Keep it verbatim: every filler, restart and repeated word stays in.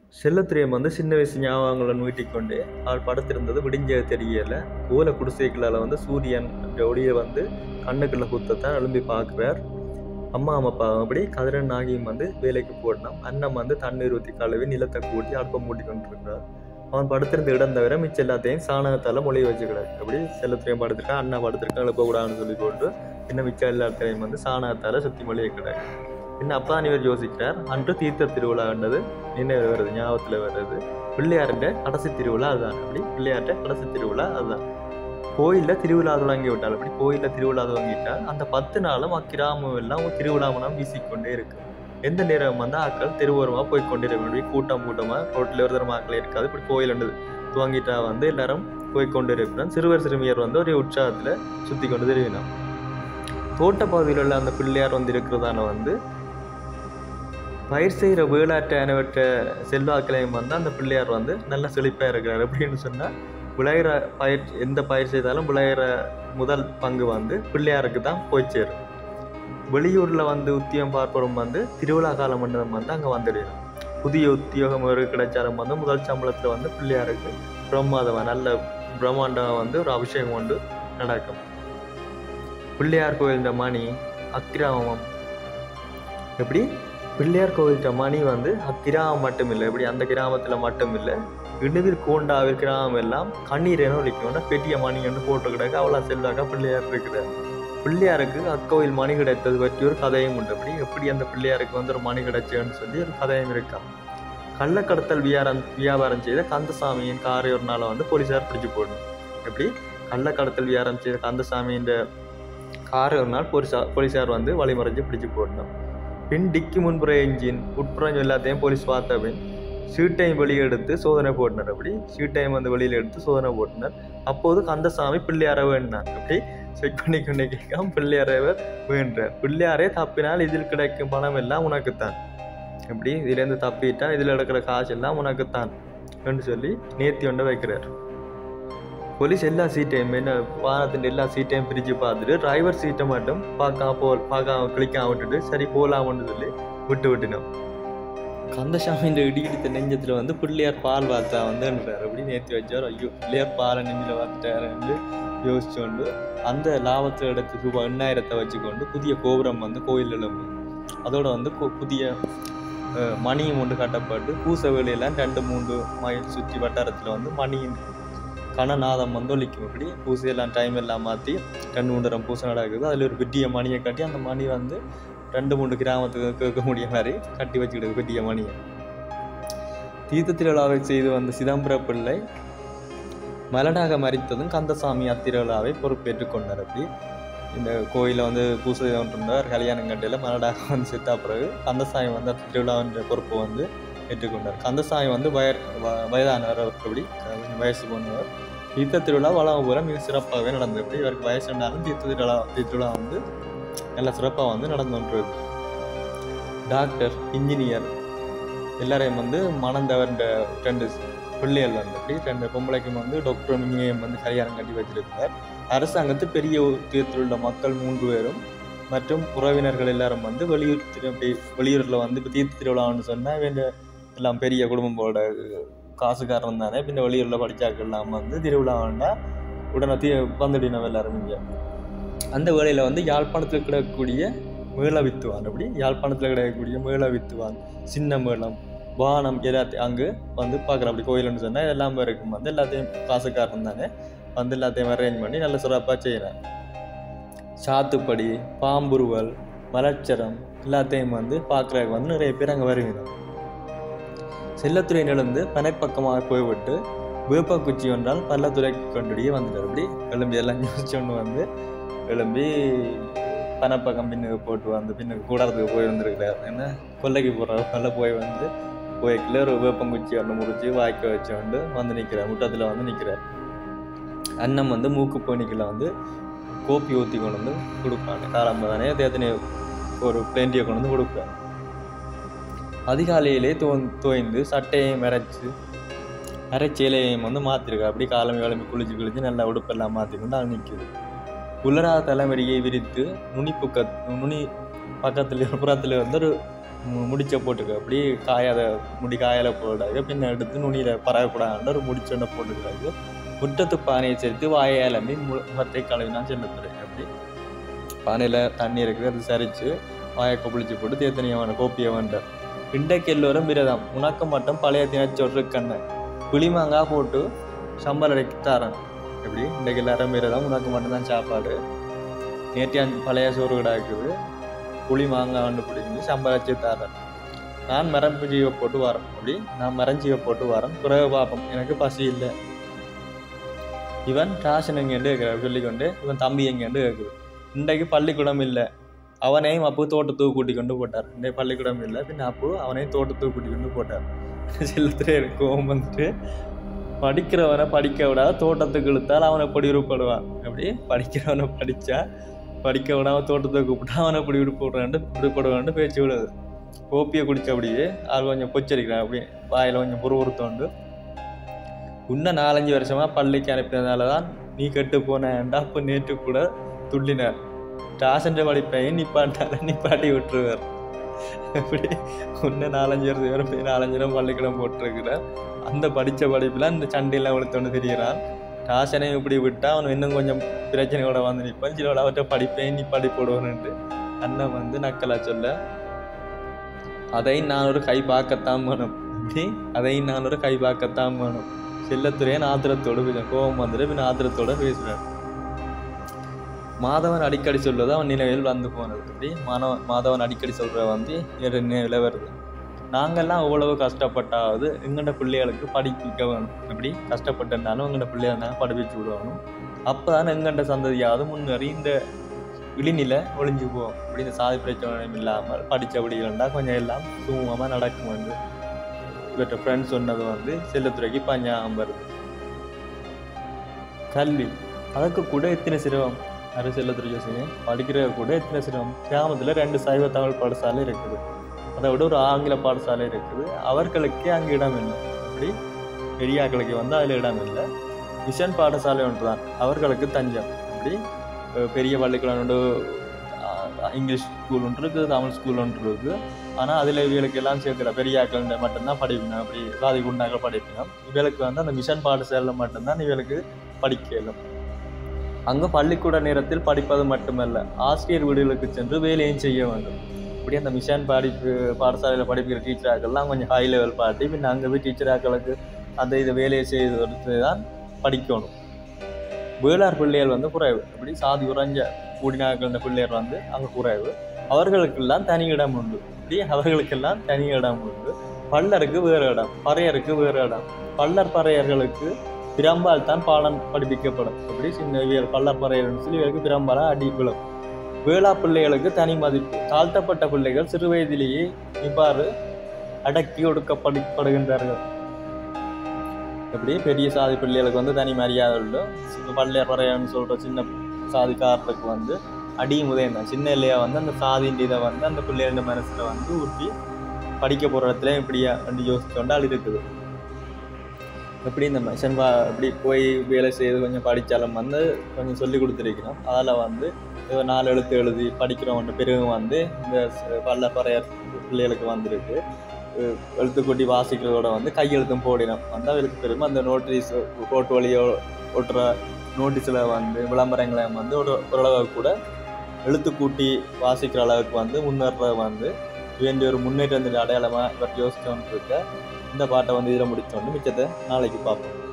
செல்லத்திரியம் வந்து சின்ன வயசு ஞாபகங்களை மீட்டிக்கொண்டு அவள் படுத்திருந்தது விடிஞ்ச தெரியல. ஓலை குடிசைகளால் வந்து சூரியன் ஒளியை வந்து கண்ணுக்குள்ள குத்தத்தான் எழும்பி பார்க்குறார். அம்மா அம்மா அப்படி கதிரன் நாகியும் வந்து வேலைக்கு போடணும். அண்ணன் வந்து தண்ணீர் ஊற்றி கழுவி நிலத்தை கூட்டி அடுப்பம் மூட்டி கொண்டிருக்கிறார். அவன் படுத்திருந்த இடம் தவிர மிச்சம் எல்லாத்தையும் சாணகத்தால் மொழி வச்சுக்கிறார். அப்படி செல்லத்திரியம் படுத்திருக்கான், அண்ணா படுத்திருக்கான், எழுப்பக்கூடாதுன்னு சொல்லி போட்டு இன்னும் மிச்சம் எல்லாத்தையும் வந்து சாணகத்தால் சுற்றி மொழி வைக்கிறார். இன்னும் அப்பா இவர் யோசிக்கிறார். அன்று தீர்த்த திருவிழான்றது நினைவு வருது, ஞாபகத்தில் வருது. பிள்ளையார்கிட்ட கடைசி திருவிழா அதுதான். அப்படி பிள்ளையார்கிட்ட கடைசி திருவிழா அதுதான். கோயிலில் திருவிழா தொடங்கி விட்டால் அப்படி கோயிலில் திருவிழா தொடங்கிட்டால் அந்த பத்து நாளும் அக்கிராமம் எல்லாம் திருவிழா மனம் வீசிக்கொண்டே இருக்கு. எந்த நேரம் வந்து ஆக்கள் திருவோரமாக போய்கொண்டே இருக்க, கூட்டம் கூட்டமாக ரோட்டில் ஒரு தரம் ஆக்கள் இருக்காது. இப்படி கோயில் துவங்கிட்டா வந்து எல்லாரும் போய்கொண்டு இருக்கிறோம். சிறுவர் சிறுமியர் வந்து ஒரு உற்சாகத்தில் சுற்றி கொண்டு தெரிவினோம். தோட்ட பகுதியில் உள்ள அந்த பிள்ளையார் வந்து இருக்கிறதான வந்து பயிர் செய்கிற வேளாற்ற அனைவற்ற செல்வாக்களையும் வந்து அந்த பிள்ளையார் வந்து நல்ல செழிப்பாக இருக்கிறார். அப்படின்னு சொன்னால் விளையிற பயிர் எந்த பயிர் செய்தாலும் விளையிற முதல் பங்கு வந்து பிள்ளையாருக்கு தான் போய் சேரும். வெளியூரில் வந்து உத்தியோகம் பார்ப்பவரும் வந்து திருவிழா காலம் மண்டலம் வந்து அங்கே வந்துடுறோம். புதிய உத்தியோகம் ஒரு கிடைச்சாலும் வந்து முதல் சம்பளத்தில் வந்து பிள்ளையாருக்கு பிரம்மாதமாக நல்ல பிரம்மாண்டமாக வந்து ஒரு அபிஷேகம் கொண்டு நடக்கும். பிள்ளையார் கோயில் மணி அக்கிராமம் எப்படி பிள்ளையார் கோவில் மணி வந்து அக்கிராமம் மட்டும் இல்லை, எப்படி அந்த கிராமத்தில் மட்டும் இல்லை, இடுதிர் கோண்டாவில் கிராமம் எல்லாம் கண்ணீர் என்ன ஒழிக்கணும்னா பெரிய மணி என்று போட்டு கிடக்கு. அவ்வளோ செல்வாக்கா பிள்ளையார் இருக்கிறார். பிள்ளையாருக்கு அக்கோவில் மணி கிடைத்தது பற்றி ஒரு கதையும் உண்டு. அப்படி எப்படி அந்த பிள்ளையாருக்கு வந்து ஒரு மணி கிடைச்சேன்னு சொல்லி ஒரு கதையும் இருக்கா. கள்ளக்கடத்தல் வியாரம் வியாபாரம் செய்த கந்தசாமியின் காரை ஒரு நாளை வந்து போலீஸார் பிடிச்சு போடணும். எப்படி கள்ளக்கடத்தல் வியாபாரம் செய்த கந்தசாமியின் காரை ஒரு நாள் போலீஸார் போலீஸார் வந்து வழிமுறைஞ்சு பிடிச்சு போடணும். பின் டிக்கி முன்புற என்ஜின் உட்புறம் எல்லாத்தையும் போலீஸ் பார்த்த பின் சீட்டையும் வெளியே எடுத்து சோதனை போட்டினார். அப்படி சீட்டையும் வந்து வெளியில் எடுத்து சோதனை போட்டினார். அப்போது கந்தசாமி பிள்ளையார வேண்டார். அப்படி செக் பண்ணி கொண்டே கேட்காம பிள்ளையாரவர் வேண்டார். பிள்ளையாரே தப்பினால் இதில் கிடைக்கும் பணம் எல்லாம் உனக்குத்தான், எப்படி இதுலேருந்து தப்பிட்டா இதில் எடுக்கிற காசு எல்லாம் உனக்குத்தான் என்று சொல்லி நேர்த்தி ஒன்றை வைக்கிறார். போலீஸ் எல்லா சீட்டையும் என்ன வாகனத்தின் எல்லா சீட்டையும் பிரித்து பார்த்துட்டு டிரைவர் சீட்டை மட்டும் பார்க்காம போ பார்க்காம கிளிக்காம விட்டுட்டு சரி போகலாம்னு சொல்லி விட்டு விட்டுனோம். கந்தசாமியின் இடி இடித்த நெஞ்சத்தில் வந்து பிள்ளையார் பால் வார்த்தா வந்துன்றார். அப்படி நேர்த்தி வச்சார். ஐயோ பிள்ளையார் பாலை நெஞ்சில் வார்த்தாருன்னு யோசிச்சுக்கொண்டு அந்த லாபத்தில் எடுத்து ரூபாய் எண்ணாயிரத்தை வச்சுக்கொண்டு புதிய கோபுரம் வந்து கோயில் எழும்பு. அதோட வந்து புதிய மணியும் ஒன்று கட்டப்பட்டு பூச வேலையெல்லாம் ரெண்டு மூன்று மைல் சுற்றி வட்டாரத்தில் வந்து மணியின் கணநாதம் வந்து ஒழிக்கும். இப்படி பூசையெல்லாம் டைம் எல்லாம் மாற்றி ரெண்டு மூன்று தரம் பூசை நடக்குது. அதில் ஒரு பெரிய மணியை கட்டி அந்த மணி வந்து ரெண்டு மூன்று கிராமத்துக்கு கேட்க முடிய மாதிரி கட்டி வச்சுக்கிட்டு பெரிய மணியை. தீர்த்த திருவிழாவை செய்து வந்த சிதம்பர பிள்ளை மலடாக மறித்ததும் கந்தசாமி அத்திருவிழாவை பொறுப்பேற்றுக் கொண்டார். அப்படி இந்த கோயிலை வந்து பூசை கொண்டிருந்தார். கல்யாணம் கட்டையில் மலடாக வந்து செத்தா பிறகு கந்தசாமி வந்து அத்திருவிழாவின் பொறுப்பை வந்து ஏற்றுக்கொண்டார். கந்தசாமி வந்து வய வயதானவர். அப்படி வயசு போனவர். தீர்த்த திருவிழா வளம் பூரா மிக சிறப்பாகவே நடந்தது. எப்படி இவருக்கு வயசு இருந்தாலும் தீர்த்த திருவிழா திருவிழா வந்து நல்ல சிறப்பாக வந்து நடந்து கொண்டிருக்கு. டாக்டர் இன்ஜினியர் எல்லாரையும் வந்து மணந்தவர் ரெண்டு பிள்ளைகள் வந்து அப்படி ரெண்டு பொம்பளைக்கும் வந்து டாக்டர் இன்ஜினியர் வந்து கல்யாணம் கட்டி வச்சிருக்கிறார். அரசாங்கத்து பெரிய தீர்த்தில் உள்ள மக்கள் மூன்று பேரும் மற்றும் உறவினர்கள் எல்லாரும் வந்து வெளியூர் அப்படி வெளியூரில் வந்து இப்போ தீர்த்த திருவிழான்னு சொன்னால் வேண்டிய எல்லாம் பெரிய குடும்பங்களோட காசுக்காரன் தானே. பின்ன வெளியூரில் படித்தாக்கள் எல்லாம் வந்து திருவிழாண்டா உடனே தீ வந்துடினோம் எல்லாரும். இங்கே அந்த வேளையில் வந்து யாழ்ப்பாணத்தில் கிடக்கக்கூடிய மேளவித்துவான். அப்படி யாழ்ப்பாணத்தில் கிடக்கக்கூடிய மேளவித்துவான் சின்ன மேளம் வானம் எல்லாத்தையும் அங்கே வந்து பார்க்குறேன். அப்படி கோயில்னு சொன்னால் எல்லாமே இருக்கும். வந்து எல்லாத்தையும் காசுக்காரன் தானே வந்து எல்லாத்தையும் அரேஞ்ச் பண்ணி நல்ல சிறப்பாக செய்கிறேன். சாத்துப்படி பாம்புருவல் மலச்சரம் எல்லாத்தையும் வந்து பார்க்குறதுக்கு வந்து நிறைய பேர் அங்கே வருவீங்க. செல்லத்துறை நிலந்து பனைப்பக்கமாக போய்விட்டு வேப்பக்குச்சி ஒன்றால் பள்ளத்துறை கொண்டுடியே வந்துட்டார். அப்படி எழும்பி எல்லாம் யோசிச்சொன்று வந்து எழும்பி பனைப்பக்கம் பின்னுக்கு போட்டு வந்து பின்னுக்கு கூடாரத்துக்கு போய் வந்துருக்கிறார். ஏன்னா கொல்லைக்கு போடுற பல்ல போய் வந்து போய்க்குள்ள ஒரு வேப்பங்குச்சி ஒன்று முடிச்சு வாய்க்க வச்சு வந்து வந்து நிற்கிறார். முட்டத்தில் வந்து நிற்கிறார். அண்ணன் வந்து மூக்கு போனிக்கில் வந்து கோப்பி ஊற்றி கொண்டு வந்து கொடுப்பாங்க. காலம்பு தானே தேத்தனை ஒரு பிளேண்டியை கொண்டு வந்து கொடுப்பாங்க. அதிகாலையிலே தோ தோய்ந்து சட்டையையும் அரைச்சி அரைச்சி இலையையும் வந்து மாற்றிருக்கா. அப்படி காலமே கிளம்பி குளிச்சு குளிச்சு நல்லா உடுப்பெல்லாம் மாற்றிக்கொண்டு அது நிற்கிது. உலரா தலைமுறையை விரித்து நுனி புக்க நுனி பக்கத்தில் புறத்தில் வந்து ஒரு முடிச்ச போட்டுக்க அப்படி காயாத முடி காயால போடாது பின்ன எடுத்து நுனியில் பரவக்கூடாது ஒரு முடிச்சொன்ன போட்டுக்கிறாரு. முற்றத்து பானையை சேர்த்து வாயாலமே முகத்தை கழுவினா செல்லத்துறை. அப்படி பானையில் தண்ணி இருக்குது அது சரித்து வாயை கொப்பளிச்சு போட்டு தேத்தனியவன கோப்பியை வந்தார். இன்றைக்கு எல்லோரும் விரதம் உனக்கு மட்டும் பழைய தினச்சொரு கண்ணை புளிமாங்காய் போட்டு சம்பல் அடைக்கி தரேன். எப்படி இன்றைக்கு எல்லாரும் விரதம் உனக்கு மட்டும்தான் சாப்பாடு. நேற்று பழைய சோறு கிடாக்குது புளி மாங்காய் வந்து பிடிச்சி சம்பாதிச்சு தரேன். நான் மரம் ஜீவ போட்டு வரேன். அப்படி நான் மரம் ஜீவ போட்டு வரேன். பிறகு பார்ப்போம் எனக்கு பசி இல்லை. இவன் ராசன் எங்கேண்டு கேட்குறாரு சொல்லிக்கொண்டு இவன் தம்பி எங்கேண்டு கேட்குது. இன்றைக்கு பள்ளிக்கூடம் இல்லை. அவனையும் அப்பு தோட்டத்துக்கு கூட்டி கொண்டு போட்டார். இன்றைக்கு பள்ளிக்கூடம் இல்லை பின் அப்பு அவனையும் தோட்டத்துக்கு கூட்டி கொண்டு போட்டார். செல்லத்துல கோவம் வந்துட்டு படிக்கிறவனை படிக்க விடாத தோட்டத்துக்கு இழுத்தால் அவனை எப்படி உருப்படுவான். அப்படி படிக்கிறவனை படித்தா படிக்க விடாமல் தோட்டத்தை கூப்பிட்டா அவனை இப்படி விடுபடுறான்ட்டு விடுபடுவான்ட்டு பேச்சு விடுது. கோப்பியை குடிச்ச அப்படியே அது கொஞ்சம் பொச்சரிக்கிறான். அப்படி வாயில் கொஞ்சம் புறுபுறுத்தோண்டு இன்னும் நாலஞ்சு வருஷமாக பள்ளிக்கு அனுப்பினதால தான் நீ கெட்டு போனேன்டா அப்போ நேற்று கூட துள்ளினார். ராசன்ற படிப்பையும் நிப்பாட்டால நிப்பாட்டி விட்டுருவார். அப்படி இன்னும் நாலஞ்சு வருஷம் வரும் போய் நாலஞ்சு வருஷம் பள்ளிக்கூடம் போட்டிருக்கிறார். அந்த படித்த படிப்பில் இந்த சண்டையெல்லாம் விழுத்தோன்னு தெரிகிறான். ராசனையும் இப்படி விட்டா அவன் இன்னும் கொஞ்சம் பிரச்சனையோட வந்து நிற்பான். சிலோட அவற்றை படிப்பேன் நீ படி போடுவான்ட்டு அண்ணன் வந்து நக்கலா சொல்ல அதையும் நான் ஒரு கை பார்க்கத்தான் வேணும். அப்படி அதையும் நான் ஒரு கை பார்க்கத்தான் வேணும். செல்லத்துறையன் ஆத்திரத்தோடு பேச கோபம் வந்துட்டு பின் ஆத்திரத்தோட பேசுகிறார். மாதவன் அடிக்கடி சொல்வது அவன் நினைவில் வந்து போனது. அப்படி மாணவ மாதவன் அடிக்கடி சொல்கிற வந்து நினைவில் வருது. நாங்கள்லாம் அவ்வளவு கஷ்டப்பட்டாவது எங்கள்ட பிள்ளைகளுக்கு படிப்பிக்க வேணும். அப்படி கஷ்டப்பட்டனாலும் எங்கள்ட பிள்ளைகள் நாங்கள் படிப்பிச்சு விடுவானும். அப்போ தான் எங்கள்ட சந்ததியாவது முன்னேறி இந்த இழிநிலை ஒழிஞ்சு போவோம். அப்படி இந்த சாதி பிரச்சனையும் இல்லாமல் படித்தபடிகள்டா கொஞ்சம் எல்லாம் சுமூகமாக நடக்கும். வந்து இவற்ற ஃப்ரெண்ட்ஸ் சொன்னது வந்து செல்லத்துறைக்கு பஞ்சாகம் வருது. கல்வி அதுக்கு கூட எத்தனை சிரமம். அரை செல்லத்துறை யோசனை படிக்கிற கூட எத்தனை சிரமம். கிராமத்தில் ரெண்டு சைவ தமிழ் பாடசாலை இருக்குது. அதை விட ஒரு ஆங்கில பாடசாலை இருக்குது. அவர்களுக்கே அங்கே இடம் இல்லை. அப்படி பெரியாக்களுக்கு வந்து அதில் இடம் இல்லை. மிஷன் பாடசாலை ஒன்று தான் அவர்களுக்கு தஞ்சம். அப்படி பெரிய பள்ளிக்கூடம் ஒன்று இங்கிலீஷ் ஸ்கூல் ஒன்று இருக்குது தமிழ் ஸ்கூல் ஒன்று இருக்குது. ஆனால் அதில் இவர்களுக்கு எல்லாம் சேர்க்கிற பெரியாக்கள் மட்டும்தான் படிக்கணும். அப்படி சாதி குண்டாக்கள் படிக்கணும். இவளுக்கு வந்து அந்த மிஷன் பாடசாலையில் மட்டும்தான் இவளுக்கு படிக்கலும். அங்கே பள்ளிக்கூட நேரத்தில் படிப்பது மட்டுமல்ல ஆசிரியர் வீடுகளுக்கு சென்று வேலையும் செய்ய வேண்டும். இப்படி அந்த மிஷன் படிப்பு பாடசாலையில் படிக்கிற டீச்சராக்கள்லாம் கொஞ்சம் ஹை லெவல் பாட்டி பின் அங்கே போய் டீச்சராக்களுக்கு அந்த இதை வேலையை செய்து தான் படிக்கணும். வேளார் பிள்ளைகள் வந்து குறைவு. அப்படி சாதி உறைஞ்ச கூடினாக்கள் பிள்ளைகள் வந்து அங்கே குறைவு. அவர்களுக்கெல்லாம் தனி இடம் உண்டு. இப்படி அவர்களுக்கெல்லாம் தனி இடம் உண்டு. பல்லருக்கு வேறு இடம், பறையருக்கு வேறு இடம். பல்லர் பறையர்களுக்கு பிரம்பால் தான் பாடம் படிப்பிக்கப்படும். அப்படி சின்ன பல்லர் பறையர்னு சொல்லி இவருக்கு பிரம்பால அடி விழும். வேளா பிள்ளைகளுக்கு தனி மதிப்பு. தாழ்த்தப்பட்ட பிள்ளைகள் சிறு வயதிலேயே இவ்வாறு அடக்கி ஒடுக்கப்படுகின்றார்கள். எப்படி பெரிய சாதி பிள்ளைகளுக்கு வந்து தனி மரியாதை உண்டு. பள்ளையர் பறையன்னு சொல்கிற சின்ன சாதிக்காரர்களுக்கு வந்து அடி முதல் தான் சின்ன இல்லையா வந்து அந்த சாதின்ற இதை வந்து அந்த பிள்ளைகளோட மனசில் வந்து ஊற்றி படிக்க போகிற இடத்துல இப்படியா அப்படி யோசிச்சோண்டால் இருக்குது. எப்படி இந்த மிஷன் பா இப்படி போய் வேலை செய்து கொஞ்சம் படித்தாலும் வந்து கொஞ்சம் சொல்லி கொடுத்துருக்கிறோம். அதில் வந்து நாலு எழுத்து எழுதி படிக்கிறவங்க பெருகும் வந்து இந்த பல்ல பறையர் பிள்ளைகளுக்கு வந்துருக்கு. எழுத்து கொட்டி வாசிக்கிறதோட வந்து கையெழுத்தும் போடினோம் வந்து அவளுக்கு பெருமை. அந்த நோட்டீஸ் கோட்டு வழியோ ஒட்டுற நோட்டீஸில் வந்து விளம்பரங்களை வந்து ஒரு ஓரளவுக்கு கூட எழுத்து கூட்டி வாசிக்கிற அளவுக்கு வந்து முன்னேற வந்து வேண்டிய ஒரு முன்னேற்ற அடையாளமாக இவர் யோசிச்சோன்னு இருக்க. இந்த பாட்டை வந்து இதில் முடிச்சோன்னு மிச்சத்தை நாளைக்கு பார்ப்போம்.